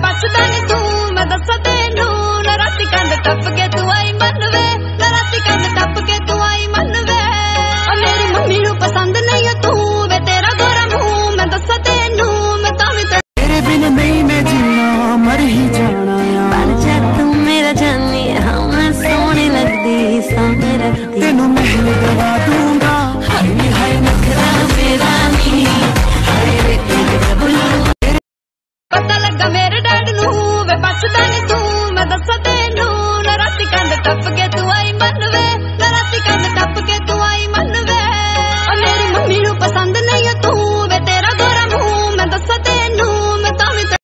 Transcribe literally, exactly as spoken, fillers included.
बचदा नी तू मैं दसा तेनू ना राती कंध टप के तू आई मन वे ना राती कंध टप के तू आई मन वे ओ मेरी मम्मी नू पसंद नहीं है तू वे तेरा गोरा मुंह मैं दसा तेनू मैं तावी तेरे बिन नहीं मैं जीना मर ही जाना बन जा तू मेरा जानी हाँ मैं सोहनी लगदी सोहनी लगदी तेनू महल दवा दूंगा हाय नी हाय नखरा मेरा नी हाय रे तेरे बुल्लू पता लगा मेरे डैड नू वे बचदा नी तू मैं दसा तेनू ना राती कंध टप के तू